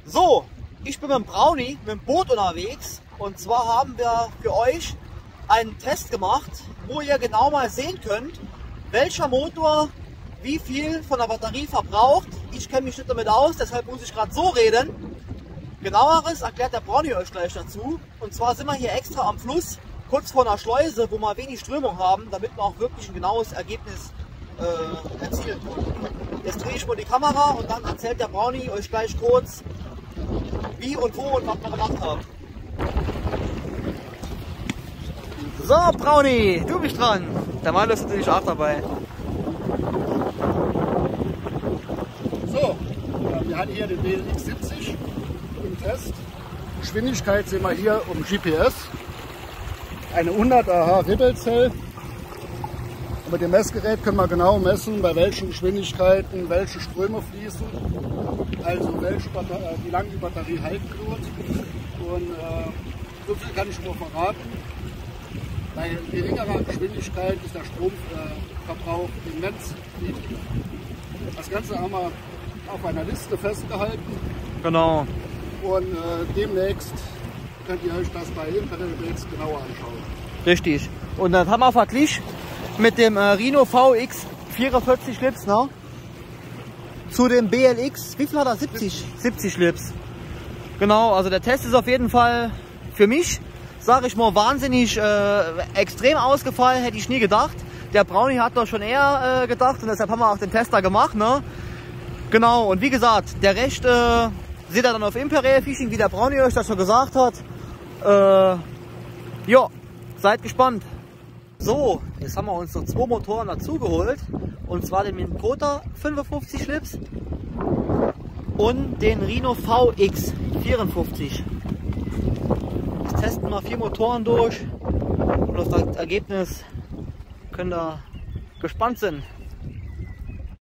So, ich bin mit dem Brownie, mit dem Boot unterwegs, und zwar haben wir für euch einen Test gemacht, wo ihr genau mal sehen könnt, welcher Motor wie viel von der Batterie verbraucht. Ich kenne mich nicht damit aus, deshalb muss ich gerade so reden. Genaueres erklärt der Brownie euch gleich dazu. Und zwar sind wir hier extra am Fluss, kurz vor einer Schleuse, wo wir wenig Strömung haben, damit wir auch wirklich ein genaues Ergebnis erzielen können. Jetzt drehe ich mal die Kamera und dann erzählt der Brownie euch gleich kurz, wie und wo und was wir gemacht haben. So, Brownie, du bist dran. Der Mann ist natürlich auch dabei. So, wir haben hier den BLX 70 im Test. Geschwindigkeit sehen wir hier um GPS. Eine 100 AH Rebel Cell. Mit dem Messgerät können wir genau messen, bei welchen Geschwindigkeiten welche Ströme fließen, also wie lange die Batterie halten wird. Und so viel kann ich schon mal verraten. Bei geringerer Geschwindigkeit ist der Stromverbrauch immens niedriger. Das Ganze haben wir auf einer Liste festgehalten. Genau. Und demnächst könnt ihr euch das bei Internet genauer anschauen. Richtig. Und dann haben wir verglichen mit dem Rhino VX 44 Schlips, ne? Zu dem BLX, wie viel hat er? 70 Schlips. Genau, also der Test ist auf jeden Fall für mich, sage ich mal, wahnsinnig extrem ausgefallen, hätte ich nie gedacht. Der Brownie hat doch schon eher gedacht, und deshalb haben wir auch den Tester gemacht, ne? Genau, und wie gesagt, der Rest seht ihr dann auf Imperial Fishing, wie der Brownie euch das schon gesagt hat. Ja, seid gespannt. So, jetzt haben wir uns noch 2 Motoren dazu geholt, und zwar den Minn-Kota 55 Schlips und den Rhino VX 54. Jetzt testen wir 4 Motoren durch, und auf das Ergebnis könnt ihr gespannt sein.